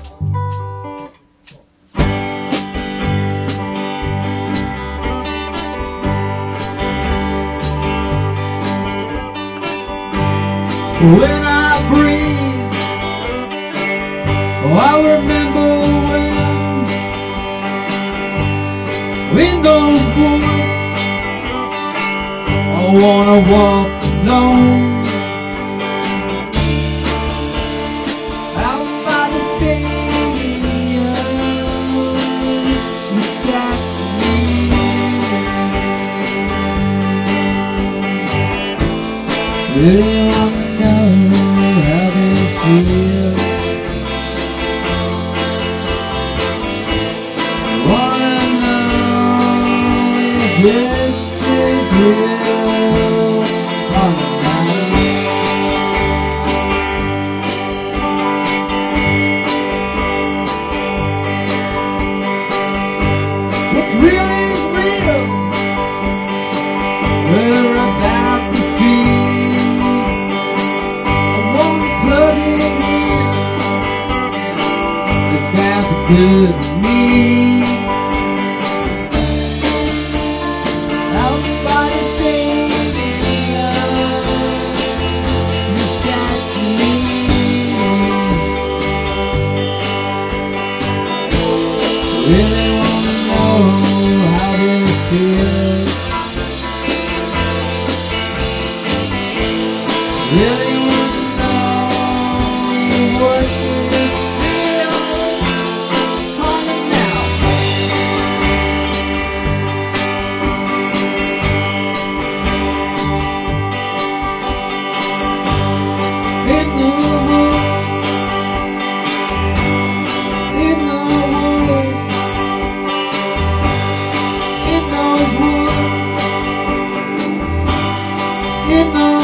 When I breathe, oh, I remember when in those woods I wanna walk alone out by the stadium. You got me. Anyone know how this feels? Wanna know if this is real? Wanna know? What's real is real. We're about to see. Sounds good to me. Out by the stadium, just got me. Really wanna know how this feels. Really wanna know what it feels. In those